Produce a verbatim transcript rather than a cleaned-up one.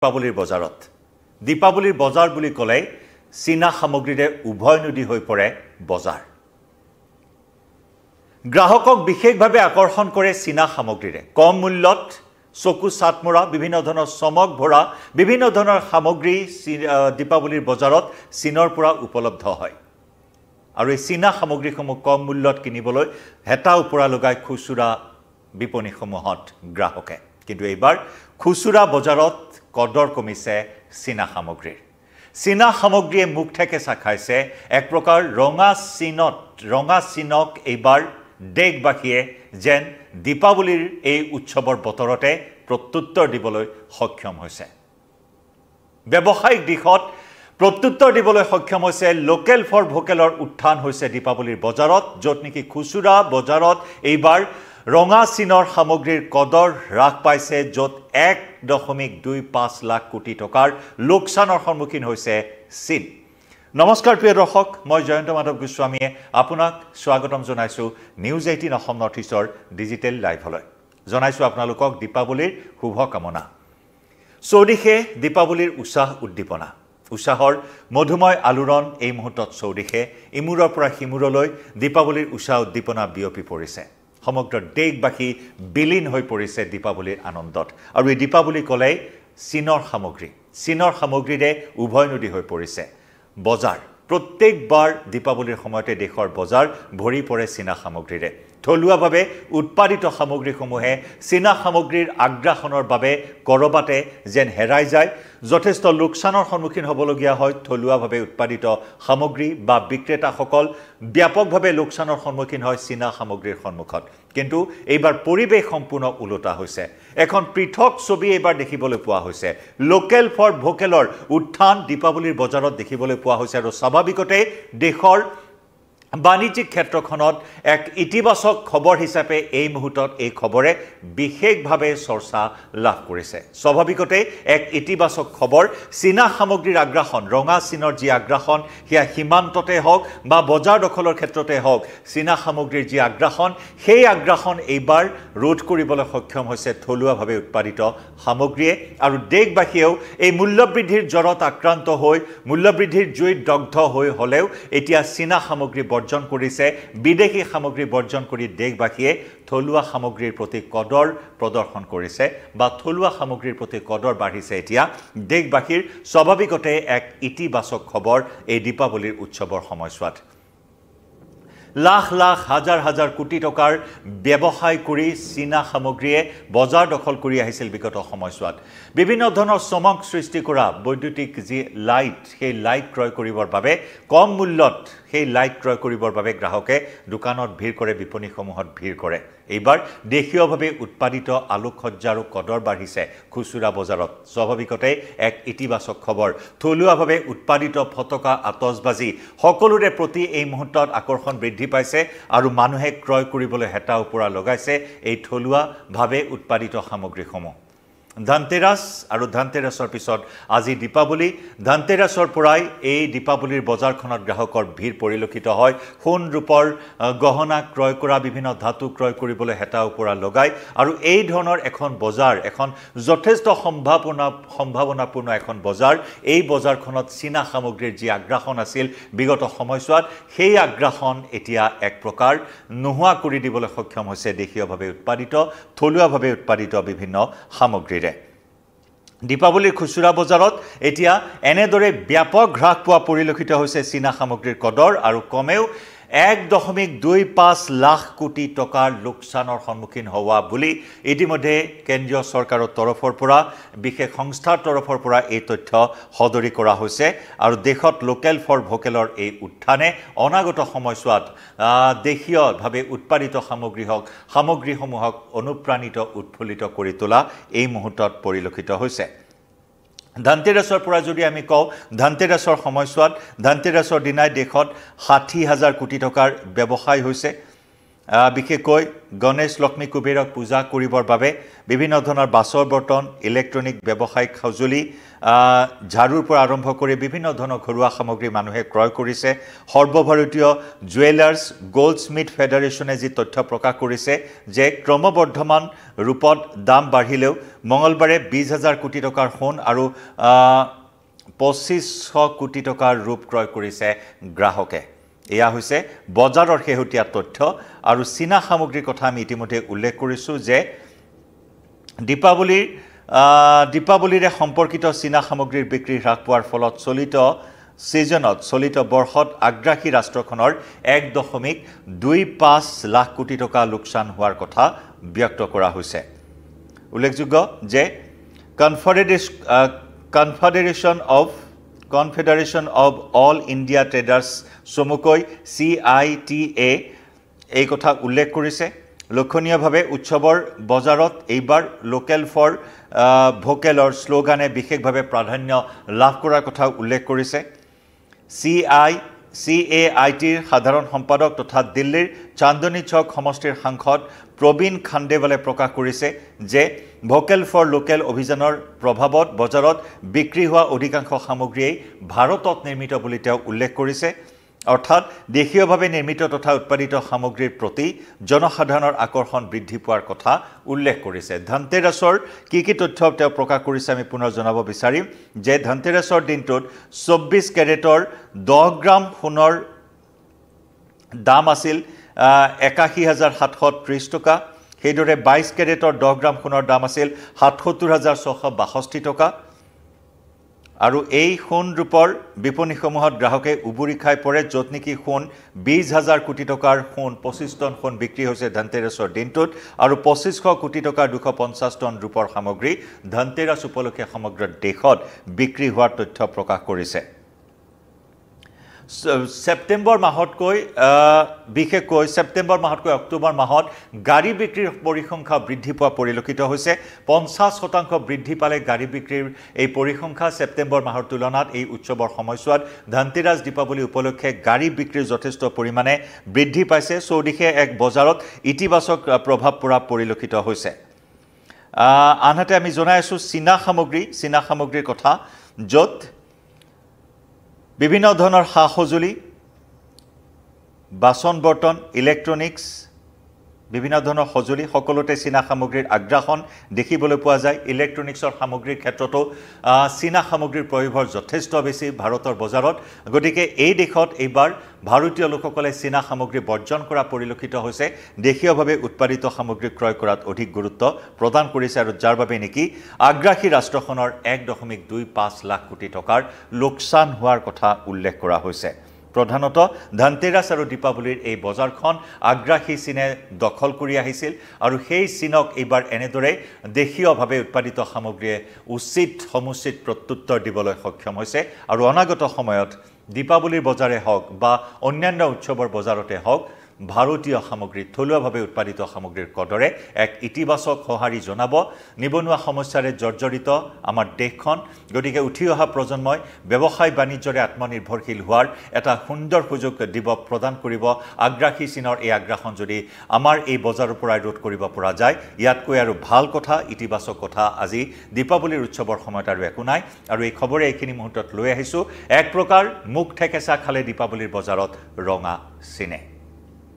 দীপাৱলীৰ বজাৰত দীপাৱলীৰ বজাৰ বুলি ক'লে চীনা সামগ্ৰীৰে উভয়নদী হৈ পৰে বজাৰ গ্ৰাহকক বিশেষভাৱে আকৰ্ষণ কৰে চীনা সামগ্ৰীৰে কম মূল্যত চকু চাটমৰা বিভিন্ন ধৰণৰ চমক ভৰা বিভিন্ন ধৰণৰ সামগ্ৰী দীপাৱলীৰ বজাৰত চীনৰ পৰা উপলব্ধ হয় আৰু এই চীনা সামগ্ৰীসমূহ কম মূল্যত কিনিবলৈ হেতা উপৰা লগাই খুচুৰা বিপণীসমূহত গ্ৰাহকে কিন্তু এইবাৰ খুচুৰা বজাৰত কদৰ কমিছে চীনা সামগ্ৰীৰ চীনা সামগ্ৰীয়ে মুখ ঠেকেচা খাইছে এক প্ৰকাৰ ৰঙা চীনত ৰঙা চীনক এইবাৰ দেশবাসীয়ে যেন দীপাৱলীৰ এই উৎসৱৰ বতৰতে প্ৰত্যুত্তৰ দিবলৈ সক্ষম হৈছে ব্যৱসায়িক দিশত প্ৰত্যুত্তৰ দিবলৈ সক্ষম হৈছে লোকেল ফৰ ভোকেলৰ উত্থান হৈছে দীপাৱলীৰ বজাৰত য'ত নেকি খুচুৰা বজাৰত এইবাৰ ৰঙা চীনৰ সামগ্ৰীৰ কদৰ হ্ৰাস পাইছে য'ত এক দশমিক দুই পাঁচ লাখ কোটি টকাৰ লোকচানৰ সন্মুখীন হৈছে চীন নমস্কাৰ প্ৰিয় দৰ্শক মই জয়ন্ত মাধৱ গোস্বামীয়ে আপোনাক স্বাগতম জনাইছো নিউজ এইটিন অসম নৰ্থ ইষ্টৰ ডিজিটেল লাইভলৈ জনাইছো আপোনালোকক দীপাৱলীৰ শুভ কামনা চৌদিশে দীপাৱলীৰ উৎসাহ উদ্দীপনা উৎসাহৰ মধুময় আলোড়ন এই মুহূৰ্তত চৌদিশে ইমূৰৰ পৰা সিমূৰলৈ দীপাৱলীৰ উৎসাহ উদ্দীপনা বিয়পি পৰিছে সমগ্ৰ দেশবাসী বিলীন হৈ পৰিছে দীপাৱলীৰ আনন্দত আৰু এই দীপাৱলী ক'লে চীনৰ সামগ্ৰী চীনৰ সামগ্ৰীৰে উভয়নদী হৈ পৰিছে বজাৰ প্ৰত্যেকবাৰ দীপাৱলীৰ সময়তে দেশৰ বজাৰ ভৰি পৰে চীনা সামগ্ৰীৰে থলুৱাভাৱে উৎপাদিত সামগ্ৰীসমূহে চীনা সামগ্ৰীৰ আগ্ৰাসনৰ বাবে কৰবাতে যেন হেৰাই যায় যথেষ্ট লোকচানৰ সন্মুখীন হ'বলগীয়া হয় থলুৱাভাৱে উৎপাদিত সামগ্ৰী বা বিক্ৰেতাসকল ব্যাপকভাৱে লোকচানৰ সন্মুখীন হয় চীনা সামগ্ৰীৰ সন্মুখত কিন্তু এইবাৰ পৰিৱেশ সম্পূৰ্ণ উলটা হৈছে এখন পৃথক ছবি এইবাৰ দেখিবলৈ পোৱা হৈছে লোকেল ফৰ ভোকেলৰ উত্থান দীপাৱলীৰ বজাৰত দেখিবলৈ পোৱা হৈছে আৰু স্বাভাৱিকতে দেশৰ বাণিজ্যিক ক্ষেত্ৰখনত এক ইতিবাচক খবৰ হিচাপে এই মুহূৰ্তত এই খবৰে বিশেষভাৱে চৰ্চা লাভ কৰিছে স্বাভাৱিকতে এক ইতিবাচক খবৰ চীনা সামগ্ৰীৰ আগ্ৰাসন ৰঙা চীনৰ যি আগ্ৰাসন হিয়া সীমান্ততে হওক বা বজাৰ দখলৰ ক্ষেত্ৰতে হওক চীনা সামগ্ৰীৰ যি আগ্ৰাসন সেই আগ্ৰাসন এইবাৰ ৰোধ কৰিবলৈ সক্ষম হৈছে থলুৱাভাৱে উৎপাদিত সামগ্ৰীয়ে আৰু দেশবাসীয়েও এই মূল্যবৃদ্ধিৰ জ্বৰত আক্ৰান্ত হৈ মূল্যবৃদ্ধিৰ জুইত দগ্ধ হৈ হ'লেও এতিয়া চীনা সামগ্ৰী বৰ্জন কৰিছে বিদেশী সামগ্ৰী বৰ্জন কৰি দেশবাসীয়ে থলুৱা সামগ্ৰীৰ প্ৰতি কদৰ প্ৰদৰ্শন কৰিছে বা থলুৱা সামগ্ৰীৰ প্ৰতি কদৰ বাঢ়িছে এতিয়া দেশবাসীৰ স্বাভাৱিকতে এক ইতিবাচক খবৰ এই দীপাৱলীৰ উৎসৱৰ সময়ছোৱাত লাখ লাখ হাজাৰ হাজাৰ কোটি টকাৰ ব্যৱসায় কৰি চীনা সামগ্ৰীয়ে বজাৰ দখল কৰি আহিছিল বিগত সময়ছোৱাত বিভিন্ন ধৰণৰ চমক সৃষ্টি কৰা বৈদ্যুতিক যি লাইট সেই লাইট ক্ৰয় কৰিবৰ বাবে কম মূল্যত সেই লাইট ক্ৰয় কৰিবৰ বাবে গ্ৰাহকে দোকানত ভিৰ কৰে বিপণীসমূহত ভিৰ কৰে এইবাৰ দেশীয়ভাৱে উৎপাদিত আলোকসজ্জাৰো কদৰ বাঢ়িছে খুচুৰা বজাৰত স্বাভাৱিকতে এক ইতিবাচক খবৰ থলুৱাভাৱে উৎপাদিত ফটকা আতচবাজি সকলোৰে প্ৰতি এই মুহূৰ্তত আকৰ্ষণ বৃদ্ধি পাইছে আৰু মানুহে ক্ৰয় কৰিবলৈ হেতা উপৰা লগাইছে এই থলুৱাভাৱে উৎপাদিত সামগ্ৰীসমূহ ধনতেৰাছ আৰু ধনতেৰাছৰ পিছত আজি দীপাৱলী ধনতেৰাছৰ পৰাই এই দীপাৱলীৰ বজাৰখনত গ্ৰাহকৰ ভিৰ পৰিলক্ষিত হয় সোণ ৰূপৰ গহনা ক্ৰয় কৰা বিভিন্ন ধাতু ক্ৰয় কৰিবলৈ হেতা উপৰা লগাই আৰু এই ধৰণৰ এখন বজাৰ এখন যথেষ্ট সম্ভাৱনা সম্ভাৱনাপূৰ্ণ এখন বজাৰ এই বজাৰখনত চীনা সামগ্ৰীৰ যি আগ্ৰাসন আছিল বিগত সময়ছোৱাত সেই আগ্ৰাসন এতিয়া এক প্ৰকাৰ নোহোৱা কৰি দিবলৈ সক্ষম হৈছে দেশীয়ভাৱে উৎপাদিত থলুৱাভাৱে উৎপাদিত বিভিন্ন সামগ্ৰীৰ দীপাৱলীৰ খুচুৰা বজাৰত এতিয়া এনেদৰে ব্যাপক হ্ৰাস পোৱা পৰিলক্ষিত হৈছে চীনা সামগ্ৰীৰ কদৰ আৰু কমেও এক দশমিক দুই পাঁচ লাখ কোটি টকাৰ লোকচানৰ সন্মুখীন হোৱা বুলি ইতিমধ্যে কেন্দ্ৰীয় চৰকাৰৰ তৰফৰ পৰা বিশেষ সংস্থাৰ তৰফৰ পৰা এই তথ্য সদৰি কৰা হৈছে আৰু দেশত লোকেল ফৰ ভোকেলৰ এই উত্থানে অনাগত সময়ছোৱাত দেশীয়ভাৱে উৎপাদিত সামগ্ৰী হওক সামগ্ৰীসমূহক অনুপ্ৰাণিত উৎফুল্লিত কৰি তোলা এই মুহূৰ্তত পৰিলক্ষিত হৈছে ধনতেৰাছৰ পৰা যদি আমি কওঁ ধনতেৰাছৰ সময়ছোৱাত ধনতেৰাছৰ দিনাই দেশত ষাঠি হাজাৰ কোটি টকাৰ ব্যৱসায় হৈছে বিশেষকৈ গণেশ লক্ষ্মী কুবেৰক পূজা কৰিবৰ বাবে বিভিন্ন ধৰণৰ বাছৰ বৰ্তন ইলেক্ট্ৰনিক ব্যৱসায়িক সঁজুলি ঝাৰুৰ পৰা আৰম্ভ কৰি বিভিন্ন ধৰণৰ ঘৰুৱা সামগ্ৰী মানুহে ক্ৰয় কৰিছে সৰ্বভাৰতীয় জুৱেলাৰ্ছ গোল্ডস্মিথ ফেডাৰেশ্যনে যি তথ্য প্ৰকাশ কৰিছে যে ক্ৰমবৰ্ধমান ৰূপত দাম বাঢ়িলেও মঙলবাৰে বিশ হাজাৰ কোটি টকাৰ সোণ আৰু পঁচিছশ কোটি টকাৰ ৰূপ ক্ৰয় কৰিছে গ্ৰাহকে এয়া হৈছে বজাৰৰ শেহতীয়া তথ্য আৰু চীনা সামগ্ৰীৰ কথা আমি ইতিমধ্যে উল্লেখ কৰিছোঁ যে দীপাৱলীৰ দীপাৱলীৰে সম্পৰ্কিত চীনা সামগ্ৰীৰ বিক্ৰী হ্ৰাস পোৱাৰ ফলত চলিত ছিজনত চলিত বৰ্ষত আগ্ৰাসী ৰাষ্ট্ৰখনৰ এক দশমিক দুই পাঁচ লাখ কোটি টকা লোকচান হোৱাৰ কথা ব্যক্ত কৰা হৈছে উল্লেখযোগ্য যে confederation confederation of confederation of all India traders চমুকৈ চি আই টি এ এই কথা উল্লেখ কৰিছে লক্ষণীয়ভাৱে উৎসৱৰ বজাৰত এইবাৰ লোকেল ফৰ ভোকেলৰ শ্লোগানে বিশেষভাৱে প্ৰাধান্য লাভ কৰাৰ কথা উল্লেখ কৰিছে C I C A I টিৰ সাধাৰণ সম্পাদক তথা দিল্লীৰ চান্দনী চক সমষ্টিৰ সাংসদ প্ৰবীণ খাণ্ডেৱালে প্ৰকাশ কৰিছে যে ভোকেল ফৰ লোকেল অভিযানৰ প্ৰভাৱত বজাৰত বিক্ৰী হোৱা অধিকাংশ সামগ্ৰীয়ে ভাৰতত নিৰ্মিত বুলি তেওঁ উল্লেখ কৰিছে অৰ্থাৎ দেশীয়ভাৱে নিৰ্মিত তথা উৎপাদিত সামগ্ৰীৰ প্ৰতি জনসাধাৰণৰ আকৰ্ষণ বৃদ্ধি পোৱাৰ কথা উল্লেখ কৰিছে ধনতেৰাছৰ কি কি তথ্য তেওঁ প্ৰকাশ কৰিছে আমি পুনৰ জনাব বিচাৰিম যে ধনতেৰাছৰ দিনটোত চৌব্বিছ কেৰেটৰ দহ গ্ৰাম সোণৰ দাম আছিল একাশী হাজাৰ সাতশ ত্ৰিছ টকা সেইদৰে বাইছ কেৰেটৰ দহ গ্ৰাম সোণৰ দাম আছিল সাতসত্তৰ হাজাৰ ছশ বাষষ্ঠি টকা আৰু এই সোণ ৰূপৰ বিপণীসমূহত গ্ৰাহকে উবুৰি খাই পৰে য'ত নেকি সোণ বিশ হাজাৰ কোটি টকাৰ সোণ পঁচিছ টন সোণ বিক্ৰী হৈছে ধনতেৰাছৰ দিনটোত আৰু পঁচিছশ কোটি টকাৰ দুশ পঞ্চাছ টন ৰূপৰ সামগ্ৰী ধনতেৰাছ উপলক্ষে সমগ্ৰ দেশত বিক্ৰী হোৱাৰ তথ্য প্ৰকাশ কৰিছে সেপ্টেম্বৰ মাহতকৈ বিশেষকৈ সেপ্টেম্বৰ মাহতকৈ অক্টোবৰ মাহত গাড়ী বিক্ৰীৰ পৰিসংখ্যা বৃদ্ধি পোৱা পৰিলক্ষিত হৈছে পঞ্চাছ শতাংশ বৃদ্ধি পালে গাড়ী বিক্ৰীৰ এই পৰিসংখ্যা সেপ্টেম্বৰ মাহৰ তুলনাত এই উৎসৱৰ সময়ছোৱাত ধনতেৰাছ দীপাৱলী উপলক্ষে গাড়ী বিক্ৰীৰ যথেষ্ট পৰিমাণে বৃদ্ধি পাইছে চৌদিশে এক বজাৰত ইতিবাচক প্ৰভাৱ পৰা পৰিলক্ষিত হৈছে আনহাতে আমি জনাই আছোঁ চীনা সামগ্ৰী চীনা সামগ্ৰীৰ কথা য'ত বিভিন্ন ধৰণৰ সা সঁজুলি বাচন বৰ্তন ইলেক্ট্ৰনিক্স বিভিন্ন ধৰণৰ সঁজুলি সকলোতে চীনা সামগ্ৰীৰ আগ্ৰাসন দেখিবলৈ পোৱা যায় ইলেক্ট্ৰনিক্সৰ সামগ্ৰীৰ ক্ষেত্ৰতো চীনা সামগ্ৰীৰ প্ৰয়োভৰ যথেষ্ট বেছি ভাৰতৰ বজাৰত গতিকে এই দেশত এইবাৰ ভাৰতীয় লোকসকলে চীনা সামগ্ৰী বৰ্জন কৰা পৰিলক্ষিত হৈছে দেশীয়ভাৱে উৎপাদিত সামগ্ৰী ক্ৰয় কৰাত অধিক গুৰুত্ব প্ৰদান কৰিছে আৰু যাৰ বাবে নেকি আগ্ৰাসী ৰাষ্ট্ৰখনৰ এক দশমিক দুই পাঁচ লাখ কোটি টকাৰ লোকচান হোৱাৰ কথা উল্লেখ কৰা হৈছে প্ৰধানত ধনতেৰাছ আৰু দীপাৱলীৰ এই বজাৰখন আগ্ৰাসী চীনে দখল কৰি আহিছিল আৰু সেই চীনক এইবাৰ এনেদৰে দেশীয়ভাৱে উৎপাদিত সামগ্ৰীয়ে উচিত সমুচিত প্ৰত্যুত্তৰ দিবলৈ সক্ষম হৈছে আৰু অনাগত সময়ত দীপাৱলীৰ বজাৰে হওক বা অন্যান্য উৎসৱৰ বজাৰতে হওক ভাৰতীয় সামগ্ৰী থলুৱাভাৱে উৎপাদিত সামগ্ৰীৰ কদৰে এক ইতিবাচক সঁহাৰি জনাব নিবনুৱা সমস্যাৰে জৰ্জৰিত আমাৰ দেশখন গতিকে উঠি অহা প্ৰজন্মই ব্যৱসায় বাণিজ্যৰে আত্মনিৰ্ভৰশীল হোৱাৰ এটা সুন্দৰ সুযোগ দিব প্ৰদান কৰিব আগ্ৰাসী চীনৰ এই আগ্ৰাসন যদি আমাৰ এই বজাৰৰ পৰা ৰোধ কৰিব পৰা যায় ইয়াতকৈ আৰু ভাল কথা ইতিবাচক কথা আজি দীপাৱলীৰ উৎসৱৰ সময়ত আৰু একো নাই আৰু এই খবৰে এইখিনি মুহূৰ্তত লৈ আহিছোঁ এক প্ৰকাৰ মুখ ঠেকেচা খালে দীপাৱলীৰ বজাৰত ৰঙা চিনে